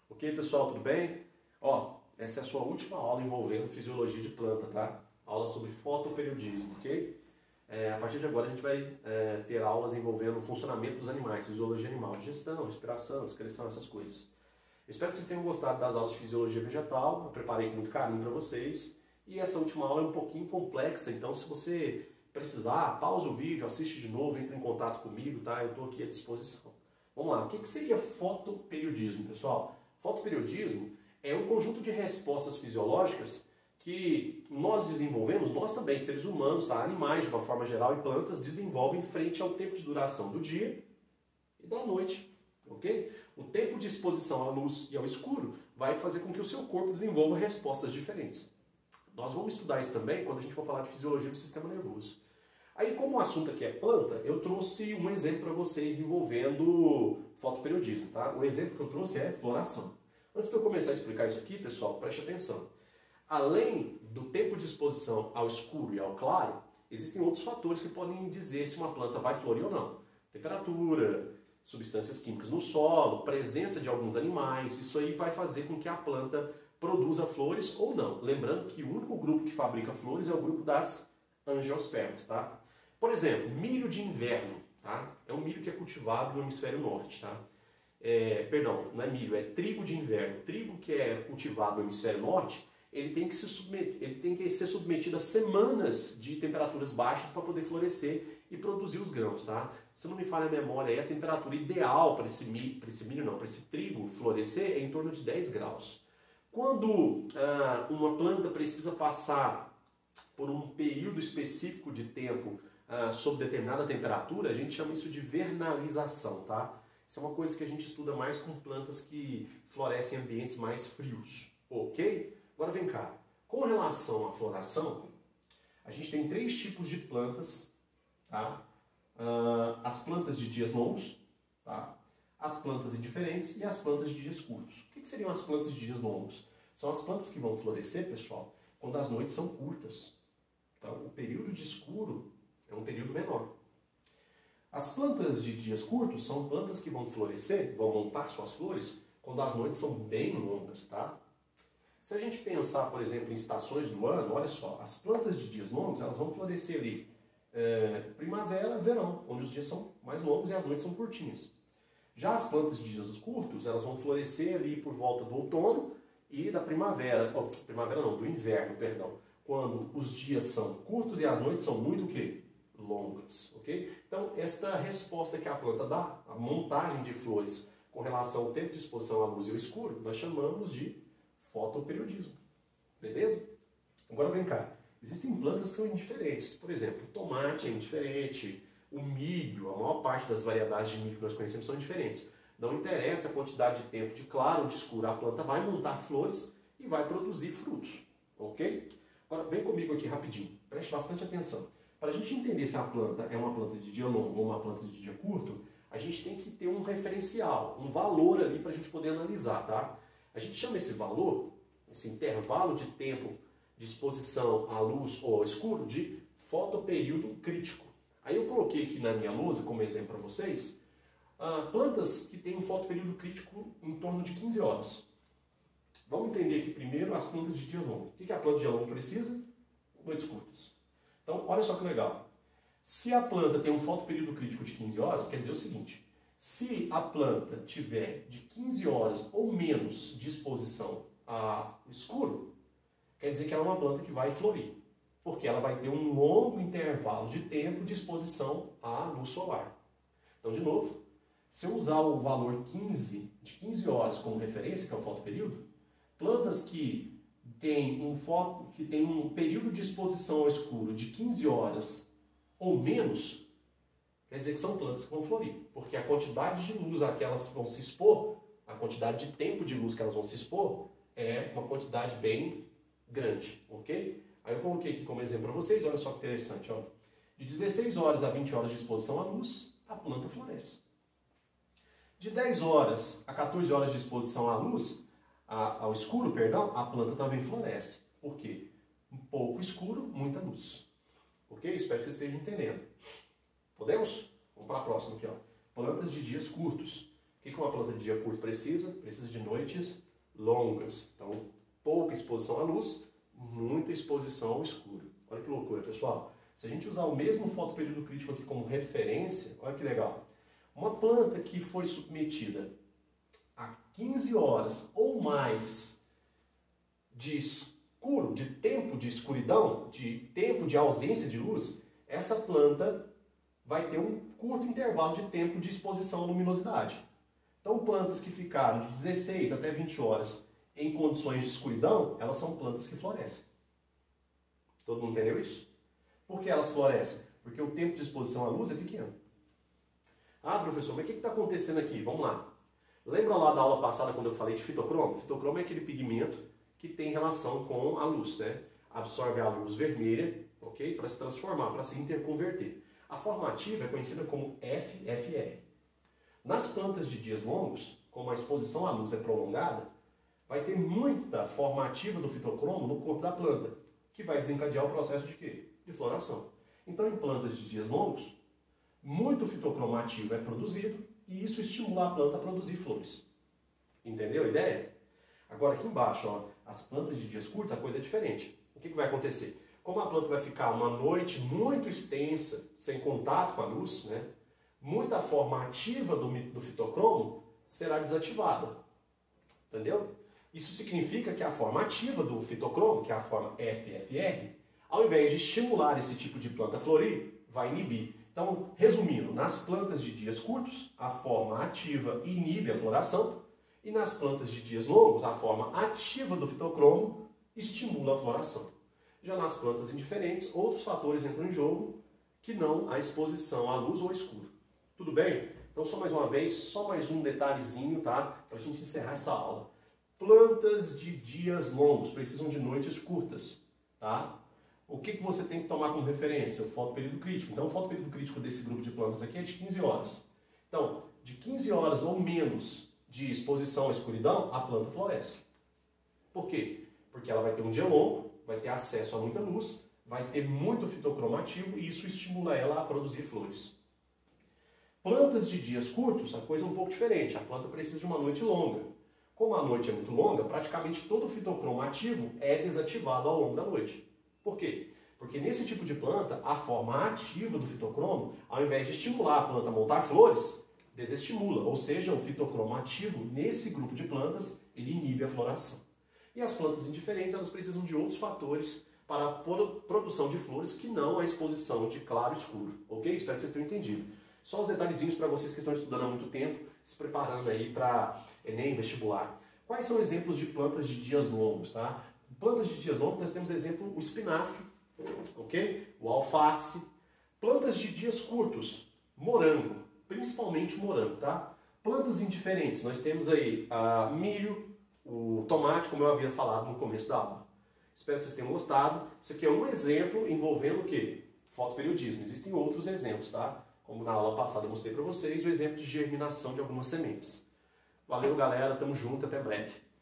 Ok, pessoal, tudo bem? Ó, essa é a sua última aula envolvendo fisiologia de planta, tá? Aula sobre fotoperiodismo, ok? A partir de agora a gente vai ter aulas envolvendo o funcionamento dos animais, fisiologia animal, digestão, respiração, excreção, essas coisas. Espero que vocês tenham gostado das aulas de fisiologia vegetal, eu preparei com muito carinho para vocês. E essa última aula é um pouquinho complexa, então se você precisar, pausa o vídeo, assiste de novo, entre em contato comigo, tá? Eu estou aqui à disposição. Vamos lá, o que seria fotoperiodismo, pessoal? Fotoperiodismo é um conjunto de respostas fisiológicas que nós desenvolvemos, nós também, seres humanos, tá? Animais de uma forma geral e plantas, desenvolvem frente ao tempo de duração do dia e da noite, ok? O tempo de exposição à luz e ao escuro vai fazer com que o seu corpo desenvolva respostas diferentes. Nós vamos estudar isso também quando a gente for falar de fisiologia do sistema nervoso. Aí, como o assunto aqui é planta, eu trouxe um exemplo para vocês envolvendo fotoperiodismo, tá? O exemplo que eu trouxe é floração. Antes de eu começar a explicar isso aqui, pessoal, preste atenção. Além do tempo de exposição ao escuro e ao claro, existem outros fatores que podem dizer se uma planta vai florir ou não. Temperatura, substâncias químicas no solo, presença de alguns animais, isso aí vai fazer com que a planta produza flores ou não. Lembrando que o único grupo que fabrica flores é o grupo das angiospermas, tá? Por exemplo, milho de inverno, tá? É um milho que é cultivado no hemisfério norte, tá? Perdão, não é milho, é trigo de inverno. Trigo que é cultivado no hemisfério norte, ele tem que ser submetido a semanas de temperaturas baixas para poder florescer e produzir os grãos, tá? Se não me falha a memória, a temperatura ideal para esse trigo florescer é em torno de 10 graus. Quando uma planta precisa passar por um período específico de tempo sob determinada temperatura, a gente chama isso de vernalização, tá? Isso é uma coisa que a gente estuda mais com plantas que florescem em ambientes mais frios, ok? Agora vem cá, com relação à floração, a gente tem 3 tipos de plantas, tá? As plantas de dias longos, tá? As plantas indiferentes e as plantas de dias curtos. O que seriam as plantas de dias longos? São as plantas que vão florescer, pessoal, quando as noites são curtas. Então, o período de escuro é um período menor. As plantas de dias curtos são plantas que vão florescer, vão montar suas flores, quando as noites são bem longas, tá? Se a gente pensar, por exemplo, em estações do ano, olha só, as plantas de dias longos, elas vão florescer ali primavera, verão, onde os dias são mais longos e as noites são curtinhas. Já as plantas de dias curtos, elas vão florescer ali por volta do outono e da primavera, do inverno, perdão, quando os dias são curtos e as noites são muito o quê? Longas, ok? Então, esta resposta que a planta dá, a montagem de flores com relação ao tempo de exposição à luz e ao escuro, nós chamamos de fotoperiodismo, beleza? Agora vem cá, existem plantas que são indiferentes, por exemplo, o tomate é indiferente, o milho, a maior parte das variedades de milho que nós conhecemos são diferentes. Não interessa a quantidade de tempo de claro ou de escuro, a planta vai montar flores e vai produzir frutos, ok? Agora vem comigo aqui rapidinho, preste bastante atenção. Para a gente entender se a planta é uma planta de dia longo ou uma planta de dia curto, a gente tem que ter um referencial, um valor ali para a gente poder analisar, tá? A gente chama esse valor, esse intervalo de tempo de exposição à luz ou ao escuro, de fotoperíodo crítico. Aí eu coloquei aqui na minha lousa, como exemplo para vocês, plantas que têm um fotoperíodo crítico em torno de 15 horas. Vamos entender aqui primeiro as plantas de dia longo. O que a planta de dia longo precisa? Noites curtas. Então, olha só que legal. Se a planta tem um fotoperíodo crítico de 15 horas, quer dizer o seguinte, se a planta tiver de 15 horas ou menos de exposição ao escuro, quer dizer que ela é uma planta que vai florir, porque ela vai ter um longo intervalo de tempo de exposição à luz solar. Então, de novo, se eu usar o valor de 15 horas como referência, que é o fotoperíodo, plantas que têm um período de exposição ao escuro de 15 horas ou menos, quer dizer que são plantas que vão florir, porque a quantidade de luz a que elas vão se expor, a quantidade de tempo de luz que elas vão se expor, é uma quantidade bem grande, ok? Aí eu coloquei aqui como exemplo para vocês, olha só que interessante, ó. De 16 horas a 20 horas de exposição à luz, a planta floresce. De 10 horas a 14 horas de exposição à luz, ao escuro, perdão, a planta também floresce. Por quê? Um pouco escuro, muita luz. Ok? Espero que vocês estejam entendendo. Podemos? Vamos para a próxima aqui, ó. Plantas de dias curtos. que uma planta de dia curto precisa? Precisa de noites longas. Então, pouca exposição à luz, muita exposição ao escuro. Olha que loucura, pessoal. Se a gente usar o mesmo fotoperíodo crítico aqui como referência, olha que legal. Uma planta que foi submetida a 15 horas ou mais de escuro, de tempo de escuridão, de tempo de ausência de luz, essa planta vai ter um curto intervalo de tempo de exposição à luminosidade. Então, plantas que ficaram de 16 até 20 horas em condições de escuridão, elas são plantas que florescem. Todo mundo entendeu isso? Por que elas florescem? Porque o tempo de exposição à luz é pequeno. Ah, professor, mas o que está acontecendo aqui? Vamos lá. Lembra lá da aula passada quando eu falei de fitocromo? Fitocromo é aquele pigmento que tem relação com a luz, né? Absorve a luz vermelha, ok? Para se transformar, para se interconverter. A forma ativa é conhecida como FFR. Nas plantas de dias longos, como a exposição à luz é prolongada, vai ter muita forma ativa do fitocromo no corpo da planta, que vai desencadear o processo de quê? De floração. Então, em plantas de dias longos, muito fitocromo ativo é produzido e isso estimula a planta a produzir flores. Entendeu a ideia? Agora, aqui embaixo, ó, as plantas de dias curtos, a coisa é diferente. O que vai acontecer? Como a planta vai ficar uma noite muito extensa, sem contato com a luz, né? Muita forma ativa do fitocromo será desativada. Entendeu? Isso significa que a forma ativa do fitocromo, que é a forma FFR, ao invés de estimular esse tipo de planta a florir, vai inibir. Então, resumindo, nas plantas de dias curtos, a forma ativa inibe a floração, e nas plantas de dias longos, a forma ativa do fitocromo estimula a floração. Já nas plantas indiferentes, outros fatores entram em jogo que não a exposição à luz ou ao escuro. Tudo bem? Então, só mais uma vez, só mais um detalhezinho, tá? Para a gente encerrar essa aula. Plantas de dias longos precisam de noites curtas, tá? O que você tem que tomar como referência? O fotoperíodo crítico. Então, o fotoperíodo crítico desse grupo de plantas aqui é de 15 horas. Então, de 15 horas ou menos de exposição à escuridão, a planta floresce. Por quê? Porque ela vai ter um dia longo, vai ter acesso a muita luz, vai ter muito fitocromo ativo e isso estimula ela a produzir flores. Plantas de dias curtos, a coisa é um pouco diferente. A planta precisa de uma noite longa. Como a noite é muito longa, praticamente todo o fitocromo ativo é desativado ao longo da noite. Por quê? Porque nesse tipo de planta, a forma ativa do fitocromo, ao invés de estimular a planta a montar flores, desestimula. Ou seja, o fitocromo ativo, nesse grupo de plantas, ele inibe a floração. E as plantas indiferentes, elas precisam de outros fatores para a produção de flores que não a exposição de claro e escuro. Ok? Espero que vocês tenham entendido. Só os detalhezinhos para vocês que estão estudando há muito tempo, se preparando aí para Enem, vestibular. Quais são exemplos de plantas de dias longos, tá? Plantas de dias longos, nós temos exemplo o espinafre, ok? O alface. Plantas de dias curtos, morango, principalmente o morango, tá? Plantas indiferentes, nós temos aí milho, o tomate, como eu havia falado no começo da aula. Espero que vocês tenham gostado. Isso aqui é um exemplo envolvendo o quê? Fotoperiodismo. Existem outros exemplos, tá? Como na aula passada eu mostrei para vocês, o exemplo de germinação de algumas sementes. Valeu, galera. Tamo junto. Até breve.